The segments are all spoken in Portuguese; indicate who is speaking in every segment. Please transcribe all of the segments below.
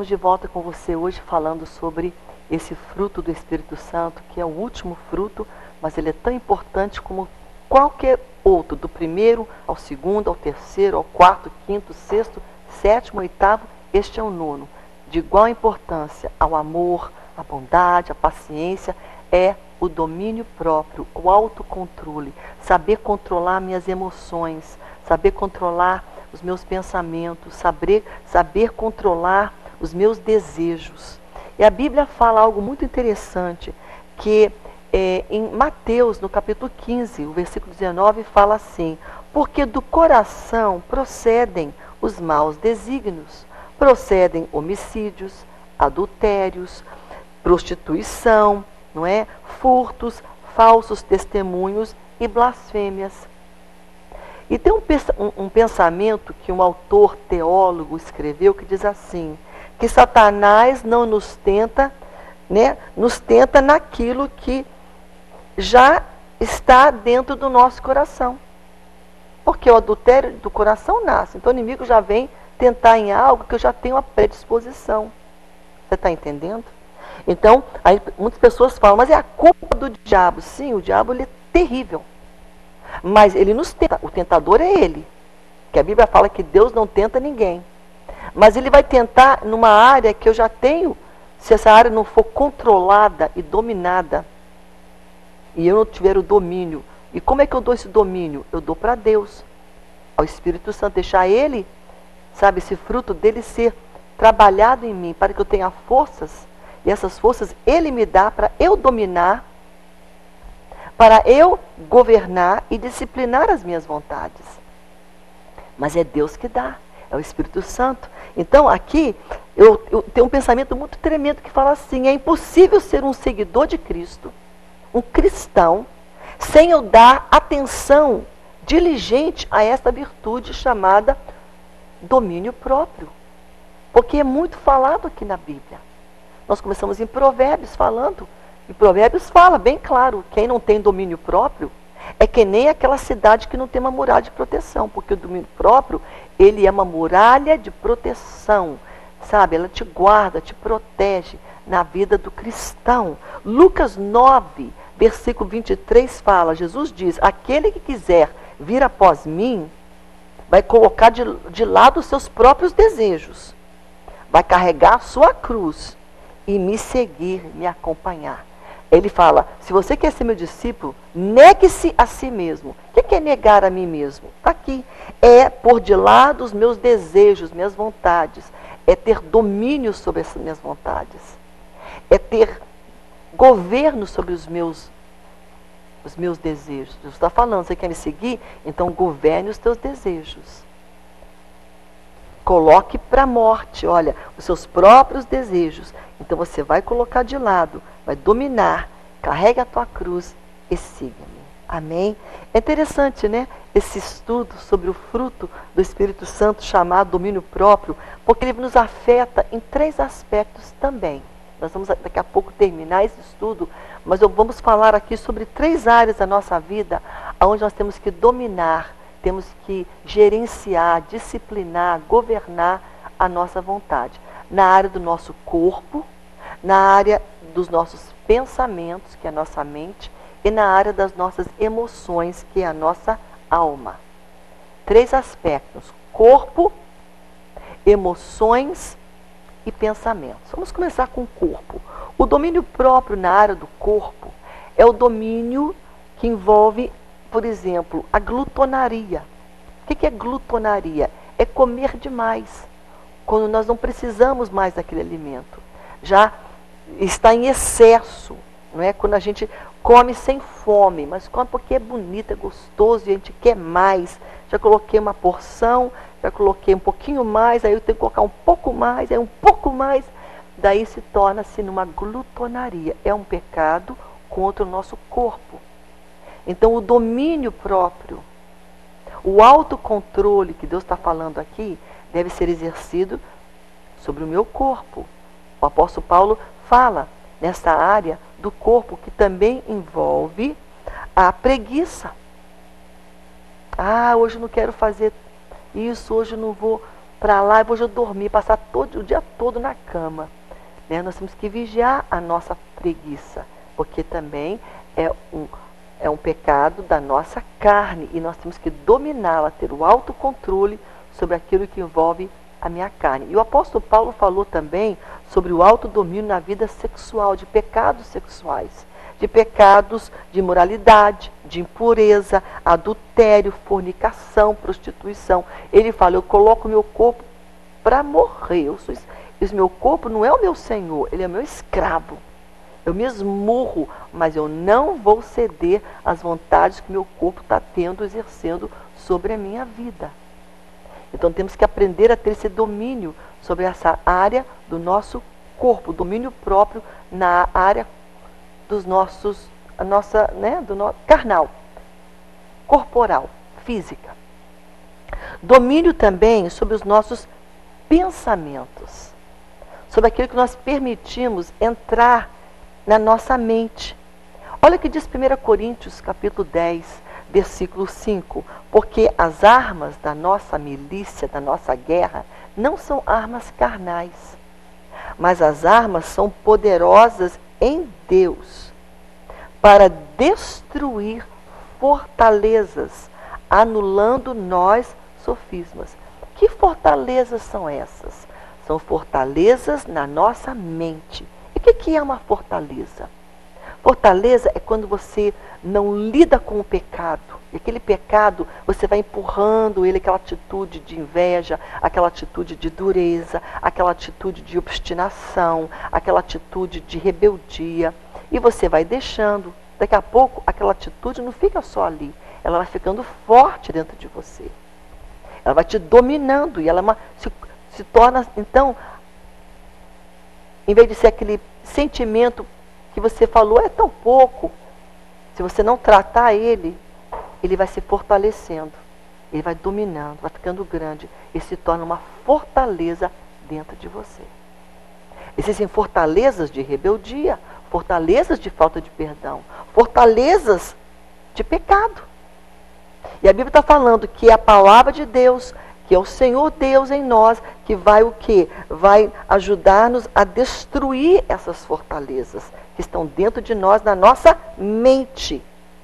Speaker 1: Estamos de volta com você hoje falando sobre esse fruto do Espírito Santo, que é o último fruto, mas ele é tão importante como qualquer outro, do primeiro ao segundo, ao terceiro, ao quarto, quinto, sexto, sétimo, oitavo, este é o nono. De igual importância ao amor, à bondade, à paciência, é o domínio próprio, o autocontrole, saber controlar minhas emoções, saber controlar os meus pensamentos, saber controlar os meus desejos. E a Bíblia fala algo muito interessante, que em Mateus, no capítulo 15, o versículo 19, fala assim: porque do coração procedem os maus desígnios, procedem homicídios, adultérios, prostituição, não é? Furtos, falsos testemunhos e blasfêmias. E tem um pensamento que um autor teólogo escreveu que diz assim, que Satanás não nos tenta, né, nos tenta naquilo que já está dentro do nosso coração. Porque o adultério do coração nasce, então o inimigo já vem tentar em algo que eu já tenho a predisposição. Você está entendendo? Então, aí muitas pessoas falam, mas é a culpa do diabo. Sim, o diabo ele é terrível. Mas ele nos tenta, o tentador é ele. Que a Bíblia fala que Deus não tenta ninguém. Mas ele vai tentar numa área que eu já tenho, se essa área não for controlada e dominada, e eu não tiver o domínio. E como é que eu dou esse domínio? Eu dou para Deus, ao Espírito Santo, deixar ele, sabe, esse fruto dele ser trabalhado em mim, para que eu tenha forças, e essas forças ele me dá para eu dominar, para eu governar e disciplinar as minhas vontades. Mas é Deus que dá, é o Espírito Santo. Então aqui eu tenho um pensamento muito tremendo que fala assim: é impossível ser um seguidor de Cristo, um cristão, sem eu dar atenção diligente a esta virtude chamada domínio próprio. Porque é muito falado aqui na Bíblia. Nós começamos em Provérbios falando. E Provérbios fala bem claro, quem não tem domínio próprio é que nem aquela cidade que não tem uma muralha de proteção, porque o domínio próprio, ele é uma muralha de proteção, sabe? Ela te guarda, te protege na vida do cristão. Lucas 9, versículo 23 fala, Jesus diz, aquele que quiser vir após mim, vai colocar de lado os seus próprios desejos, vai carregar a sua cruz e me seguir, me acompanhar. Ele fala, se você quer ser meu discípulo, negue-se a si mesmo. O que é negar a mim mesmo? Está aqui. É pôr de lado os meus desejos, minhas vontades. É ter domínio sobre essas minhas vontades. É ter governo sobre os meus desejos. Jesus está falando, você quer me seguir? Então governe os teus desejos. Coloque para a morte, olha, os seus próprios desejos. Então você vai colocar de lado, vai dominar, carregue a tua cruz e siga-me. Amém? É interessante, né? Esse estudo sobre o fruto do Espírito Santo chamado domínio próprio, porque ele nos afeta em 3 aspectos também. Nós vamos daqui a pouco terminar esse estudo, mas vamos falar aqui sobre 3 áreas da nossa vida, onde nós temos que dominar, temos que gerenciar, disciplinar, governar a nossa vontade. Na área do nosso corpo, na área dos nossos pensamentos, que é a nossa mente, e na área das nossas emoções, que é a nossa alma. 3 aspectos: corpo, emoções e pensamentos. Vamos começar com o corpo. O domínio próprio na área do corpo é o domínio que envolve, por exemplo, a glutonaria. O que é glutonaria? É comer demais, quando nós não precisamos mais daquele alimento. Já está em excesso, não é? Quando a gente come sem fome, mas come porque é bonito, é gostoso e a gente quer mais. Já coloquei uma porção, já coloquei um pouquinho mais, aí eu tenho que colocar um pouco mais, aí um pouco mais. Daí se torna-se numa glutonaria. É um pecado contra o nosso corpo. Então o domínio próprio, o autocontrole que Deus está falando aqui, deve ser exercido sobre o meu corpo. O apóstolo Paulo fala nessa área do corpo que também envolve a preguiça. Ah, hoje eu não quero fazer isso, hoje eu não vou para lá e vou já dormir, passar o dia todo na cama. Né? Nós temos que vigiar a nossa preguiça, porque também é um pecado da nossa carne e nós temos que dominá-la, ter o autocontrole sobre aquilo que envolve a minha carne. E o apóstolo Paulo falou também sobre o autodomínio na vida sexual, de pecados sexuais, de pecados de imoralidade, de impureza, adultério, fornicação, prostituição. Ele fala, eu coloco o meu corpo para morrer. O meu corpo não é o meu senhor, ele é o meu escravo. Eu me esmurro, mas eu não vou ceder às vontades que meu corpo está tendo, exercendo sobre a minha vida. Então temos que aprender a ter esse domínio sobre essa área do nosso corpo, domínio próprio na área dos nossos, carnal, corporal, física. Domínio também sobre os nossos pensamentos, sobre aquilo que nós permitimos entrar na nossa mente. Olha o que diz 1 Coríntios, capítulo 10, versículo 5. Porque as armas da nossa milícia, da nossa guerra, não são armas carnais, mas as armas são poderosas em Deus para destruir fortalezas, anulando nós sofismas. Que fortalezas são essas? São fortalezas na nossa mente. E o que é uma fortaleza? Fortaleza é quando você não lida com o pecado. E aquele pecado, você vai empurrando ele, aquela atitude de inveja, aquela atitude de dureza, aquela atitude de obstinação, aquela atitude de rebeldia. E você vai deixando. Daqui a pouco, aquela atitude não fica só ali. Ela vai ficando forte dentro de você. Ela vai te dominando e ela se torna, então, em vez de ser aquele sentimento que você falou, é tão pouco. Se você não tratar ele vai se fortalecendo. Ele vai dominando, vai ficando grande e se torna uma fortaleza dentro de você. Existem fortalezas de rebeldia, fortalezas de falta de perdão, fortalezas de pecado. E a Bíblia está falando que é a palavra de Deus, que é o Senhor Deus em nós, que vai o quê? Vai ajudar-nos a destruir essas fortalezas que estão dentro de nós, na nossa mente.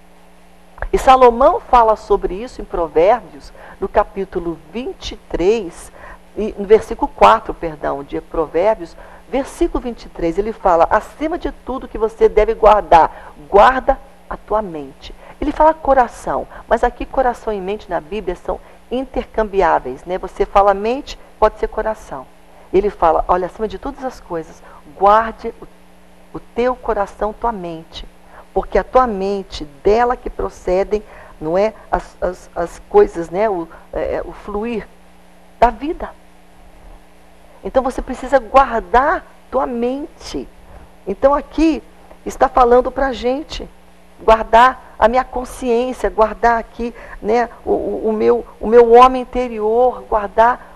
Speaker 1: E Salomão fala sobre isso em Provérbios, no capítulo 23, no versículo 4, de Provérbios, versículo 23, ele fala, acima de tudo que você deve guardar, guarda a tua mente. Ele fala coração, mas aqui coração e mente na Bíblia são intercambiáveis, né? Você fala mente, pode ser coração. Ele fala, olha, acima de todas as coisas, guarde o teu coração, tua mente, porque a tua mente, dela que procedem, não é, as coisas, né? O fluir da vida. Então você precisa guardar tua mente. Então aqui está falando para a gente guardar a minha consciência, guardar aqui, né, o meu homem interior, guardar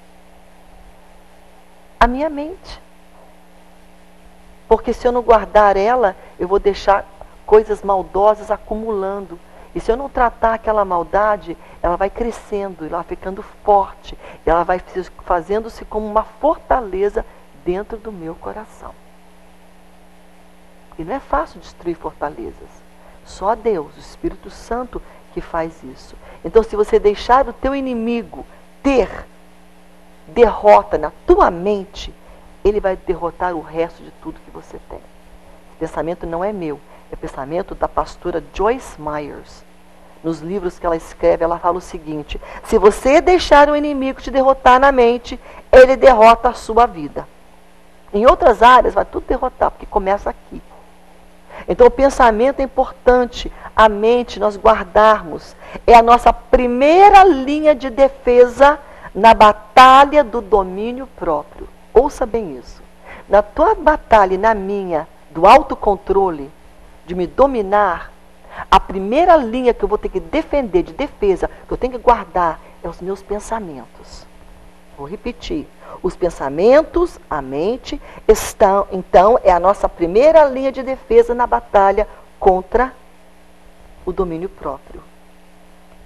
Speaker 1: a minha mente. Porque se eu não guardar ela, eu vou deixar coisas maldosas acumulando. E se eu não tratar aquela maldade, ela vai crescendo, ela vai ficando forte, ela vai fazendo-se como uma fortaleza dentro do meu coração. E não é fácil destruir fortalezas. Só Deus, o Espírito Santo, que faz isso. Então, se você deixar o teu inimigo ter derrota na tua mente, ele vai derrotar o resto de tudo que você tem. Esse pensamento não é meu, é pensamento da pastora Joyce Myers. Nos livros que ela escreve, ela fala o seguinte: se você deixar o inimigo te derrotar na mente, ele derrota a sua vida. Em outras áreas, vai tudo derrotar, porque começa aqui. Então o pensamento é importante, a mente nós guardarmos, é a nossa primeira linha de defesa na batalha do domínio próprio. Ouça bem isso. Na tua batalha e na minha, do autocontrole, de me dominar, a primeira linha que eu vou ter que defender, de defesa, que eu tenho que guardar, é os meus pensamentos. Vou repetir. Os pensamentos, a mente, estão, então, é a nossa primeira linha de defesa na batalha contra o domínio próprio. Né?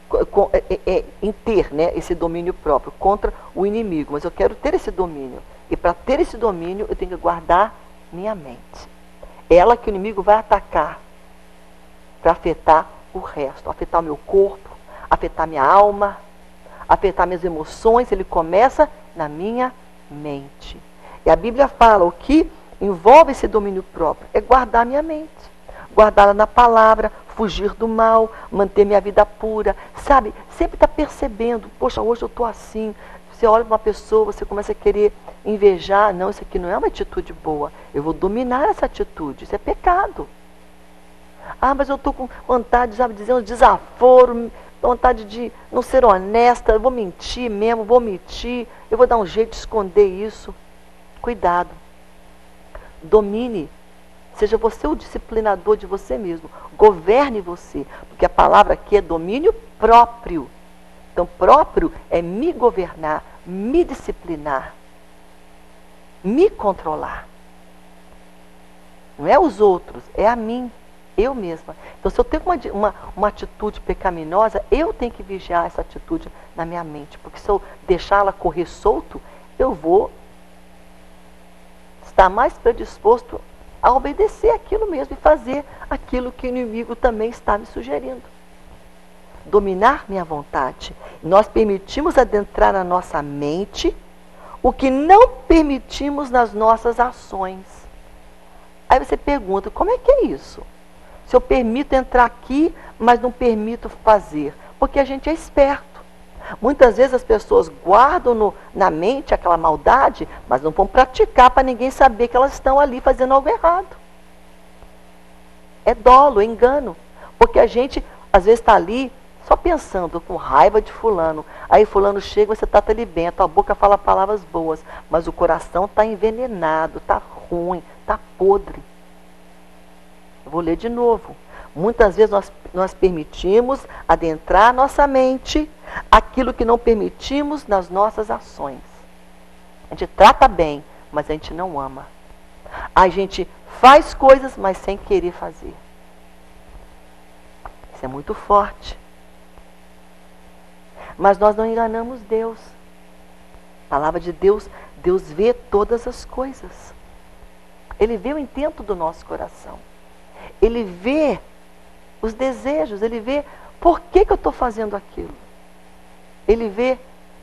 Speaker 1: em ter, né, esse domínio próprio contra o inimigo, mas eu quero ter esse domínio. E para ter esse domínio, eu tenho que guardar minha mente. É ela que o inimigo vai atacar para afetar o resto, afetar o meu corpo, afetar minha alma, afetar minhas emoções. Ele começa na minha mente. E a Bíblia fala, o que envolve esse domínio próprio é guardar minha mente, guardá-la na palavra, fugir do mal, manter minha vida pura, sabe? Sempre está percebendo, poxa, hoje eu estou assim. Você olha para uma pessoa, você começa a querer invejar. Não, isso aqui não é uma atitude boa. Eu vou dominar essa atitude, isso é pecado. Ah, mas eu estou com vontade, sabe, de dizer um desaforo, vontade de não ser honesta, eu vou mentir mesmo, vou mentir, eu vou dar um jeito de esconder isso. Cuidado. Domine. Seja você o disciplinador de você mesmo. Governe você. Porque a palavra aqui é domínio próprio. Então, próprio é me governar, me disciplinar, me controlar. Não é os outros, é a mim, eu mesma. Então, se eu tenho uma atitude pecaminosa, eu tenho que vigiar essa atitude na minha mente. Porque se eu deixá-la correr solto, eu vou estar mais predisposto a obedecer aquilo mesmo e fazer aquilo que o inimigo também está me sugerindo. Dominar minha vontade. Nós permitimos adentrar na nossa mente o que não permitimos nas nossas ações. Aí você pergunta, como é que é isso? Se eu permito entrar aqui, mas não permito fazer. Porque a gente é esperto. Muitas vezes as pessoas guardam na mente aquela maldade, mas não vão praticar para ninguém saber que elas estão ali fazendo algo errado. É dolo, é engano. Porque a gente, às vezes, está ali só pensando, com raiva de fulano. Aí fulano chega, você trata ele bem, a tua boca fala palavras boas, mas o coração está envenenado, está ruim, está podre. Eu vou ler de novo. Muitas vezes nós permitimos adentrar nossa mente aquilo que não permitimos nas nossas ações. A gente trata bem, mas a gente não ama. A gente faz coisas, mas sem querer fazer. Isso é muito forte. Mas nós não enganamos Deus. A palavra de Deus, Deus vê todas as coisas. Ele vê o intento do nosso coração. Ele vê os desejos, ele vê por que eu estou fazendo aquilo. Ele vê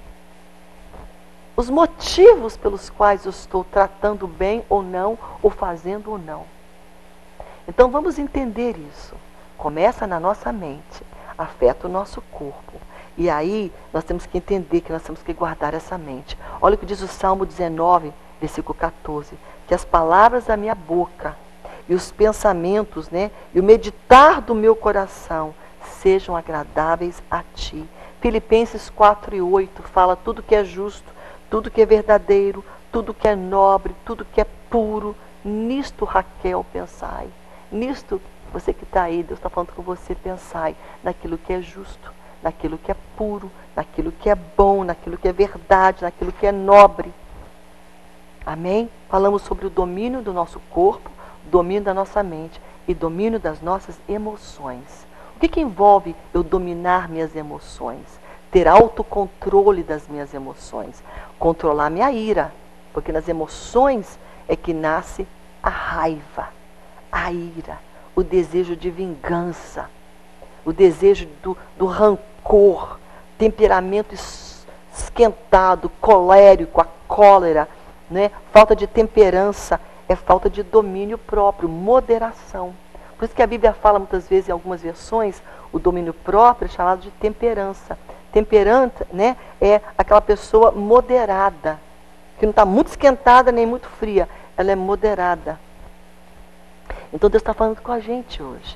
Speaker 1: os motivos pelos quais eu estou tratando bem ou não, ou fazendo ou não. Então vamos entender isso. Começa na nossa mente, afeta o nosso corpo. E aí nós temos que entender que nós temos que guardar essa mente. Olha o que diz o Salmo 19, versículo 14. Que as palavras da minha boca e os pensamentos, né, e o meditar do meu coração sejam agradáveis a ti. Filipenses 4:8 fala tudo que é justo, tudo que é verdadeiro, tudo que é nobre, tudo que é puro. Nisto, Raquel, pensai. Nisto, você que está aí, Deus está falando com você, pensai naquilo que é justo, naquilo que é puro, naquilo que é bom, naquilo que é verdade, naquilo que é nobre. Amém? Falamos sobre o domínio do nosso corpo, domínio da nossa mente e domínio das nossas emoções. O que envolve eu dominar minhas emoções? Ter autocontrole das minhas emoções. Controlar minha ira. Porque nas emoções é que nasce a raiva, a ira, o desejo de vingança, o desejo do rancor, temperamento esquentado, colérico, a cólera, né? Falta de temperança é falta de domínio próprio, moderação. Por isso que a Bíblia fala muitas vezes, em algumas versões, o domínio próprio é chamado de temperança. Temperante, né, é aquela pessoa moderada, que não está muito esquentada nem muito fria, ela é moderada. Então Deus está falando com a gente hoje,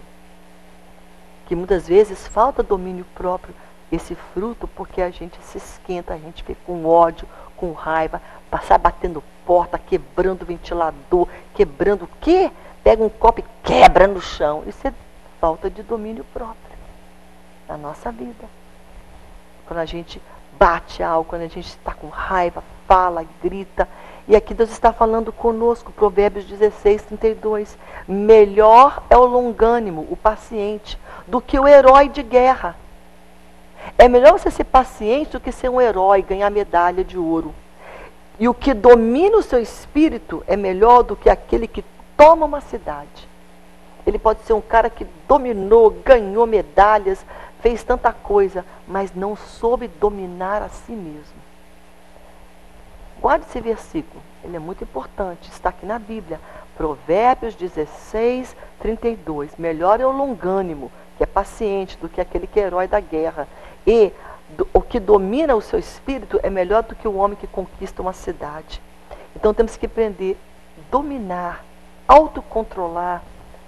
Speaker 1: que muitas vezes falta domínio próprio, esse fruto, porque a gente se esquenta, a gente fica com ódio, com raiva, passar batendo porta, quebrando o ventilador, quebrando o quê? Pega um copo e quebra no chão. Isso é falta de domínio próprio na nossa vida. Quando a gente bate algo, quando a gente está com raiva, fala, grita. E aqui Deus está falando conosco, Provérbios 16:32. Melhor é o longânimo, o paciente, do que o herói de guerra. É melhor você ser paciente do que ser um herói, ganhar medalha de ouro. E o que domina o seu espírito é melhor do que aquele que toma uma cidade. Ele pode ser um cara que dominou, ganhou medalhas, fez tanta coisa, mas não soube dominar a si mesmo. Guarde esse versículo, ele é muito importante, está aqui na Bíblia. Provérbios 16, 32. Melhor é o longânimo, que é paciente, do que aquele que é herói da guerra. E o que domina o seu espírito é melhor do que o homem que conquista uma cidade. Então temos que aprender a dominar, autocontrolar,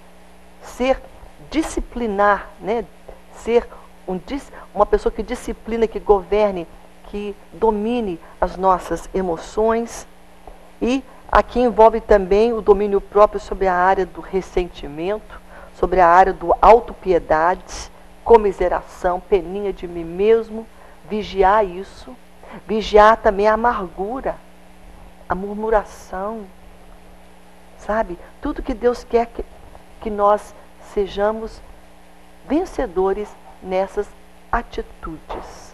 Speaker 1: disciplinar, né? Ser uma pessoa que disciplina, que governe, que domine as nossas emoções. E aqui envolve também o domínio próprio sobre a área do ressentimento, sobre a área do autopiedade, comiseração, peninha de mim mesmo, vigiar isso, vigiar também a amargura, a murmuração, sabe? Tudo que Deus quer que nós sejamos vencedores nessas atitudes.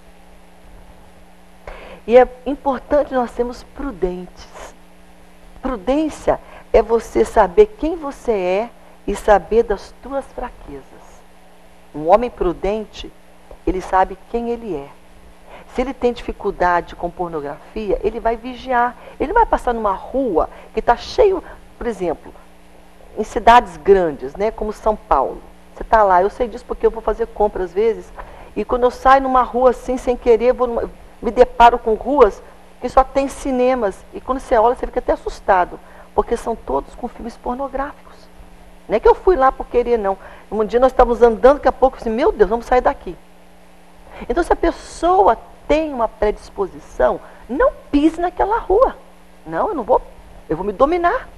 Speaker 1: E é importante nós sermos prudentes. Prudência é você saber quem você é e saber das tuas fraquezas. Um homem prudente, ele sabe quem ele é. Se ele tem dificuldade com pornografia, ele vai vigiar. Ele vai passar numa rua que está cheio, por exemplo, em cidades grandes, né, como São Paulo. Você está lá, eu sei disso porque eu vou fazer compra às vezes, e quando eu saio numa rua assim, sem querer, me deparo com ruas que só tem cinemas, e quando você olha, você fica até assustado, porque são todos com filmes pornográficos. Não é que eu fui lá por querer, não. Um dia nós estávamos andando, daqui a pouco eu disse, meu Deus, vamos sair daqui. Então, se a pessoa tem uma predisposição, não pise naquela rua. Não, eu vou me dominar.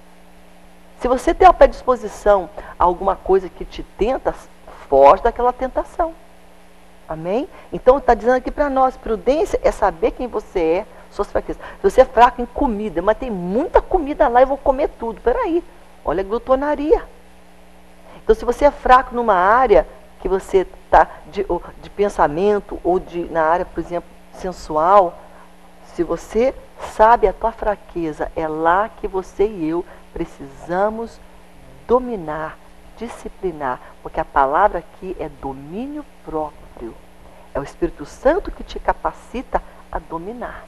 Speaker 1: Se você tem uma predisposição a alguma coisa que te tenta, foge daquela tentação. Amém? Então está dizendo aqui para nós, prudência é saber quem você é, suas fraquezas. Se você é fraco em comida, mas tem muita comida lá, eu vou comer tudo. Peraí, olha a glutonaria. Então se você é fraco numa área que você está de pensamento, ou na área, por exemplo, sensual, se você sabe a tua fraqueza, é lá que você e eu precisamos dominar, disciplinar, porque a palavra aqui é domínio próprio. É o Espírito Santo que te capacita a dominar.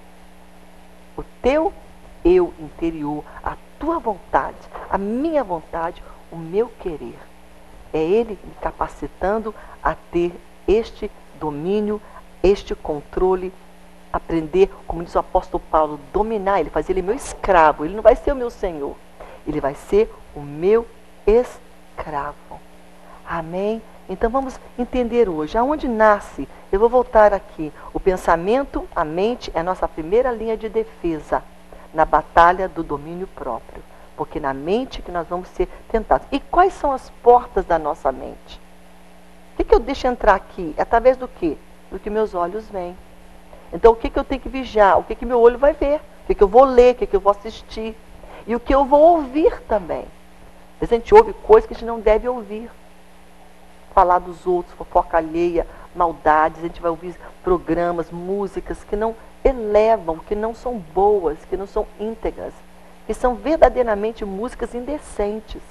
Speaker 1: O teu eu interior, a tua vontade, a minha vontade, o meu querer. É Ele me capacitando a ter este domínio, este controle, aprender, como diz o apóstolo Paulo, dominar ele, fazer ele meu escravo. Ele não vai ser o meu senhor, ele vai ser o meu escravo. Amém? Então vamos entender hoje, aonde nasce, eu vou voltar aqui, o pensamento, a mente é a nossa primeira linha de defesa na batalha do domínio próprio, porque na mente que nós vamos ser tentados. E quais são as portas da nossa mente? O que eu deixo entrar aqui? Através do quê? Do que meus olhos veem. Então o que eu tenho que vigiar? O que meu olho vai ver? O que eu vou ler? O que eu vou assistir? E o que eu vou ouvir também. Às vezes a gente ouve coisas que a gente não deve ouvir. Falar dos outros, fofoca alheia, maldades, a gente vai ouvir programas, músicas que não elevam, que não são boas, que não são íntegras, que são verdadeiramente músicas indecentes.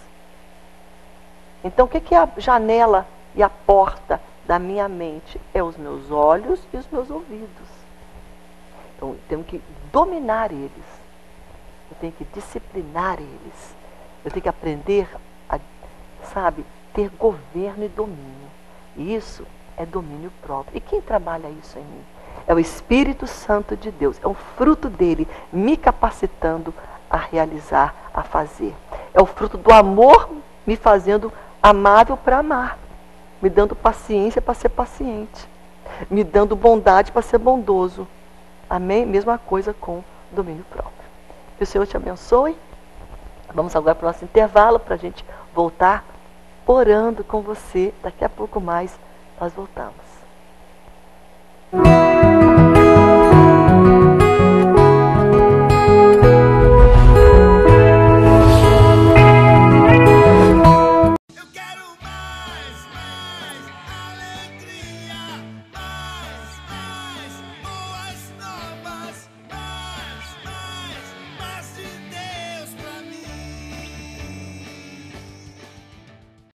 Speaker 1: Então o que é a janela e a porta da minha mente? É os meus olhos e os meus ouvidos. Então eu tenho que dominar eles, eu tenho que disciplinar eles, eu tenho que aprender a, ter governo e domínio. E isso é domínio próprio. E quem trabalha isso em mim? É o Espírito Santo de Deus. É um fruto dele me capacitando a realizar, a fazer. É o fruto do amor me fazendo amável para amar. Me dando paciência para ser paciente. Me dando bondade para ser bondoso. Amém? Mesma coisa com domínio próprio. Que o Senhor te abençoe. Vamos agora para o nosso intervalo para a gente voltar orando com você. Daqui a pouco mais nós voltamos.